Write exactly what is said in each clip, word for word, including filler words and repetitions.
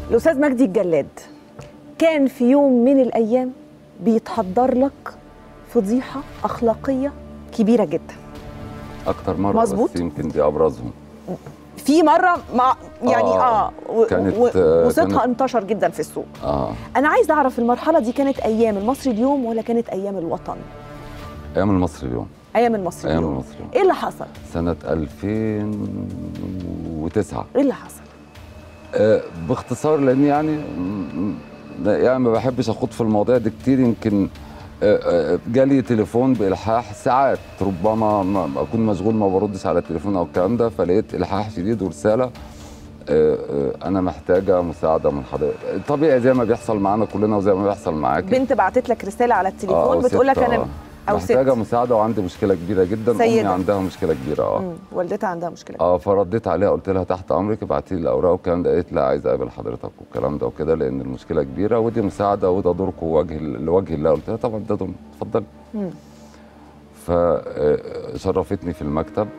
الأستاذ مجدي الجلاد كان في يوم من الأيام بيتحضر لك فضيحة أخلاقية كبيرة جدا. أكتر مرة مظبوط؟ بس يمكن دي أبرزهم. في مرة مع يعني اه, آه كانت وصوتها انتشر جدا في السوق. اه أنا عايز أعرف المرحلة دي كانت أيام المصري اليوم ولا كانت أيام الوطن؟ أيام المصري اليوم. أيام المصري أيام اليوم. المصري اليوم. إيه اللي حصل؟ سنة ألفين وتسعة. إيه اللي حصل؟ آه باختصار لأن يعني يعني ما بحبش أخوض في المواضيع دي كتير. يمكن جالي تليفون بإلحاح ساعات، ربما أكون مشغول ما بردش على التليفون أو الكلام ده، فلقيت إلحاح شديد ورسالة أنا محتاجة مساعدة من حضرتك. طبيعي زي ما بيحصل معانا كلنا وزي ما بيحصل معاكي. بنت بعتت لك رسالة على التليفون بتقول لك أنا أو محتاجة ست. مساعدة وعندي مشكلة كبيرة جدا. سيدة. أمي عندها مشكلة كبيرة اه والدتها عندها مشكلة اه فرديت عليها قلت لها تحت أمرك ابعتي لي الأوراق والكلام ده. قالت لا عايزة أقابل حضرتك والكلام ده وكده لأن المشكلة كبيرة ودي مساعدة وده دوركم وجه لوجه الله. قلت لها طبعا ده دور، اتفضلي. فشرفتني في المكتب.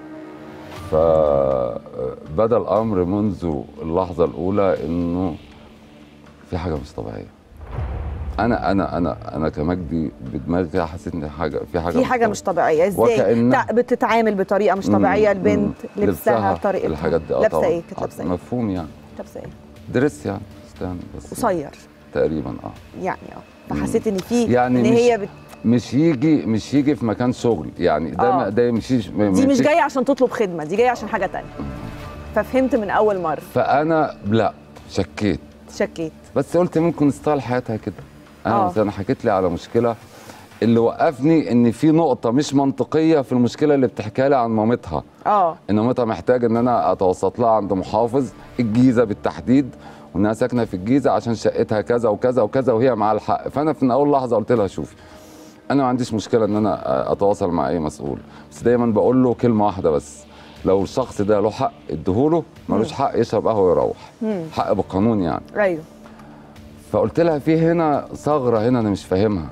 فبدا الأمر منذ اللحظة الأولى إنه في حاجة مش طبيعية. انا انا انا انا كمجدي بدماغي حسيت ان حاجه في حاجه في حاجه مش طبيعيه. ازاي بتتعامل بطريقه مش طبيعيه؟ البنت لبسها بطريقتها الحاجات دي لابسه ايه؟ كانت لابسه ايه؟ مفهوم يعني لابسه ايه؟ دريس يعني فستان بس قصير تقريبا اه يعني اه فحسيت ان في يعني ان هي بت... مش يجي مش يجي في مكان شغل يعني ده آه. ده مش دي مش جايه عشان تطلب خدمه، دي جايه عشان حاجه ثانيه. ففهمت من اول مره. فانا لا شكيت شكيت بس قلت ممكن ستايل حياتها كده. انا مثلا آه. حكيت لي على مشكله اللي وقفني ان في نقطه مش منطقيه في المشكله اللي بتحكيها لي عن مامتها. اه ان مامتها محتاجه ان انا اتوسط لها عند محافظ الجيزه بالتحديد وانها ساكنه في الجيزه عشان شقتها كذا وكذا وكذا وهي معاها الحق. فانا في اول لحظه قلت لها شوفي انا ما عنديش مشكله ان انا اتواصل مع اي مسؤول بس دايما بقول له كلمه واحده بس، لو الشخص ده له حق اديهوله، ملوش حق يشرب قهوه ويروح. مم. حق بالقانون يعني. ايوه. فقلت لها في هنا ثغره هنا انا مش فاهمها.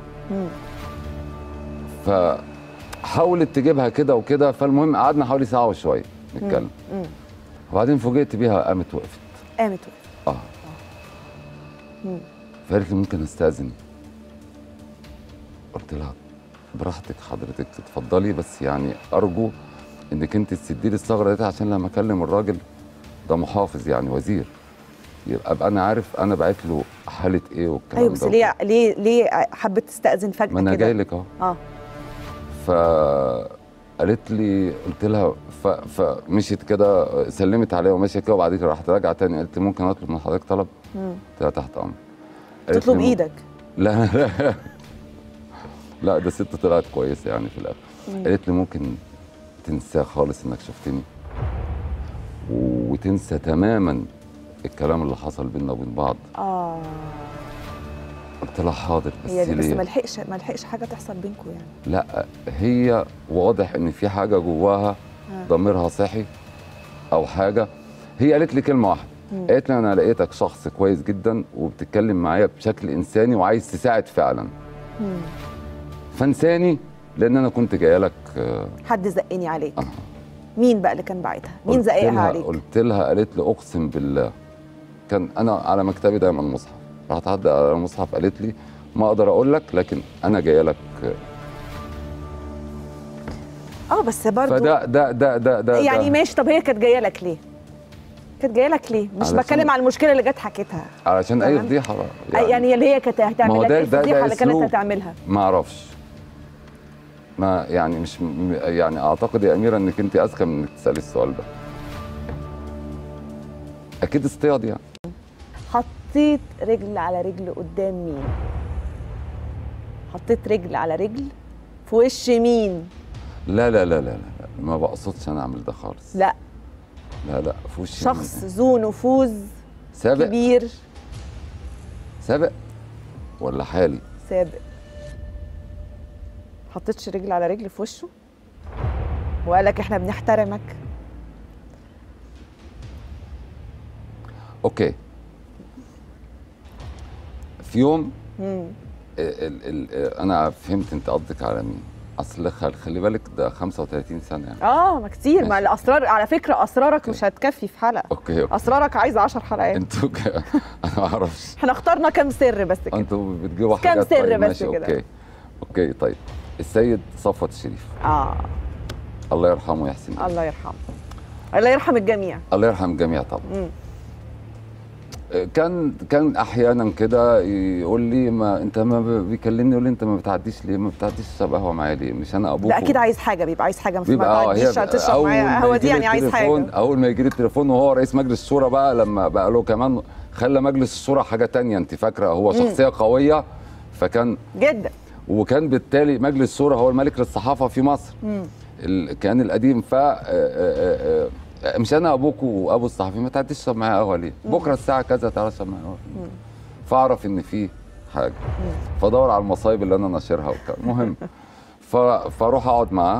فحاولت تجيبها كده وكده. فالمهم قعدنا حوالي ساعه وشويه نتكلم. وبعدين فوجئت بيها قامت وقفت. قامت وقفت اه, آه. فقالت لي ممكن استاذن؟ قلت لها براحتك حضرتك اتفضلي بس يعني ارجو انك انت تسدي لي الثغره دي عشان لما اكلم الراجل ده محافظ يعني وزير يبقى ابقى انا عارف انا بعت له حاله ايه والكلام. ايوه بس ليه ليه ليه حبيت تستاذن فجاه كده؟ ما انا جاي لك اهو. اه فقالت لي قلت لها ف... فمشيت كده سلمت عليها ومشيت كده وبعد كده راحت راجعه تاني قالت لي ممكن اطلب من حضرتك طلب؟ قلت لها تحت امر. تطلب ايدك؟ لا لا لا ده ست طلعت كويسه يعني في الاخر. قالت لي ممكن تنسى خالص انك شفتني وتنسى تماما الكلام اللي حصل بيننا وبين بعض. اه قلت لها حاضر بس هي ليه؟ بس ما لحقش ما لحقش حاجه تحصل بينكم يعني. لا هي واضح ان في حاجه جواها ضميرها صحي او حاجه. هي قالت لي كلمه واحده، قالت لي انا لقيتك شخص كويس جدا وبتتكلم معايا بشكل انساني وعايز تساعد فعلا. مم. فانساني لان انا كنت جايه لك. حد زقني عليك. آه. مين بقى اللي كان باعتها؟ مين زقها عليك؟ قلت لها قالت لي اقسم بالله كان انا على مكتبي دايما مصحف، راحت عدى على المصحف قالت لي ما اقدر اقول لك لكن انا جايه لك. اه بس برضه فده ده ده ده ده يعني ماشي. طب هي كانت جايه لك ليه؟ كانت جايه لك ليه؟ مش بتكلم على المشكله اللي جت حكيتها علشان اي فضيحه يعني, يعني اللي هي كانت هتعمل لك الفضيحه اللي كانت هتعملها ما اعرفش. ما يعني مش يعني اعتقد يا اميره انك انت اذكى من انك تسالي السؤال ده. اكيد اصطياد يعني. حطيت رجل على رجل قدام مين؟ حطيت رجل على رجل في وش مين؟ لا لا لا لا لا ما بقصدش انا اعمل ده خالص. لا لا لا في وش شخص ذو نفوذ سابق كبير. سابق ولا حالي؟ سابق. حطيتش رجل على رجل في وشه وقال لك احنا بنحترمك؟ اوكي. في يوم ال ال انا فهمت انت قصدك على مين. اصل خل- خلي بالك ده خمسة وثلاثين سنه يعني. اه ما كتير، ما ماشي. الاسرار على فكره اسرارك أوكي. مش هتكفي في حلقه. اوكي اوكي اسرارك عايزه عشر حلقات. انتوا ك... انا ما اعرفش. احنا اخترنا كام سر بس كده. انتوا بتجيبوا كام حاجات. سر طيب بس ماشي كده. اوكي اوكي طيب. السيد صفوت الشريف اه الله يرحمه ويحسن إليه. الله يرحمه. الله يرحم الجميع. الله يرحم الجميع طبعا. مم. كان كان احيانا كده يقول لي ما انت ما ب- بيكلمني يقول لي انت ما بتعديش ليه؟ ما بتعديش تشرب قهوه معايا ليه؟ مش انا ابوك. ده اكيد عايز حاجه، بيبقى عايز حاجه، مش ما بيبقى اه هي تعديش تشرب أول معايا ما قهوه دي يجيلي يعني عايز التليفون- حاجه. اول ما يجي لي التليفون وهو رئيس مجلس الشورى بقى، لما بقى له كمان خلى مجلس الشورى حاجه تانية، انت فاكره هو شخصيه قويه فكان. جدا. وكان بالتالي مجلس الشورى هو الملك للصحافه في مصر. مم. ال- كان القديم ف آه، آه، آه، مش انا ابوك وابو الصحفي ما تعديش تشرب معايا قهوه ليه؟ بكره الساعه كذا تعالى اشرب معايا قهوه. فاعرف ان في حاجه، فدور على المصايب اللي انا ناشرها وكده. المهم ف- فاروح اقعد معاه،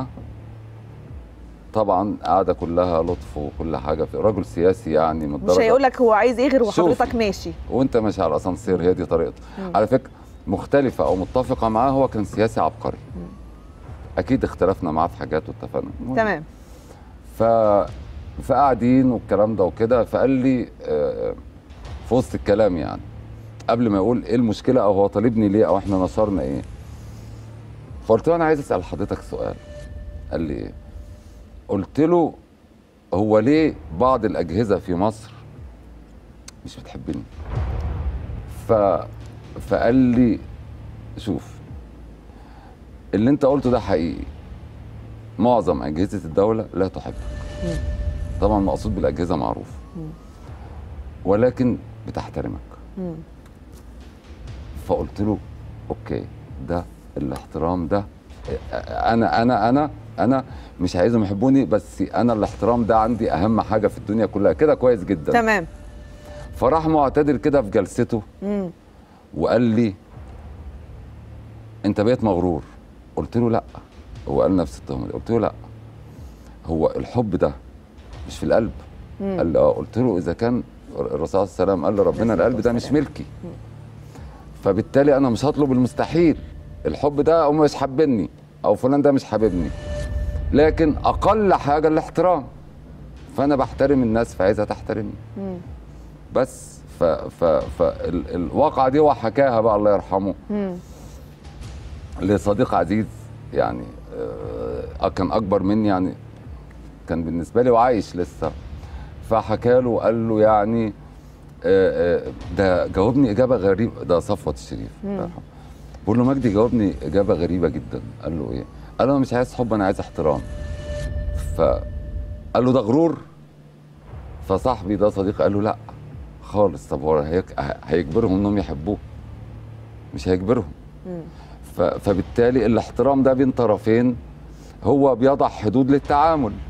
طبعا قاعده كلها لطف وكل حاجه، في رجل سياسي يعني من الدرجه. مش هيقول لك هو عايز ايه غير وحضرتك شوفي. ماشي. وانت ماشي على الاسانسير، هي دي طريقته. على فكره مختلفه او متفقه معاه، هو كان سياسي عبقري. اكيد اختلفنا معاه في حاجات واتفقنا. المهم. تمام. ف فقاعدين والكلام ده وكده، فقال لي آه، في وسط الكلام يعني قبل ما يقول ايه المشكله او هو طالبني ليه او احنا نشرنا ايه، فقلت له انا عايز اسال حضرتك سؤال. قال لي ايه؟ قلت له هو ليه بعض الاجهزه في مصر مش بتحبني؟ ف فقال لي شوف، اللي انت قلته ده حقيقي، معظم اجهزه الدوله لا تحبك. طبعا مقصود بالاجهزه معروف، ولكن بتحترمك. مم. فقلت له اوكي، ده الاحترام ده انا انا انا انا مش عايزهم يحبوني، بس انا الاحترام ده عندي اهم حاجه في الدنيا كلها، كده كويس جدا. تمام. فراح معتدل كده في جلسته مم. وقال لي انت بقيت مغرور. قلت له لا. هو قال نفس التهمه دي. قلت له لا، هو الحب ده مش في القلب. مم. قال لي اه. قلت له اذا كان الرسول صلى الله عليه وسلم قال لربنا القلب ده مش ملكي، فبالتالي انا مش هطلب المستحيل. الحب ده هم مش حابيني او فلان ده مش حاببني، لكن اقل حاجه الاحترام، فانا بحترم الناس فعايزها تحترمني. مم. بس ف ف فالواقعه دي هو حكاها بقى الله يرحمه مم. لصديق عزيز يعني، آه كان اكبر مني يعني، كان بالنسبه لي وعايش لسه. فحكى له وقال له يعني آه آه ده جاوبني اجابه غريبه، ده صفوت الشريف الله يرحمه. بقول له مجدي جاوبني اجابه غريبه جدا. قال له ايه؟ قال له انا مش عايز حب، انا عايز احترام. فقال له ده غرور؟ فصاحبي ده صديقي قال له لا خالص. طب هو هيك- هيجبرهم انهم يحبوه؟ مش هيجبرهم. مم. ف- فبالتالي الاحترام ده بين طرفين هو بيضع حدود للتعامل.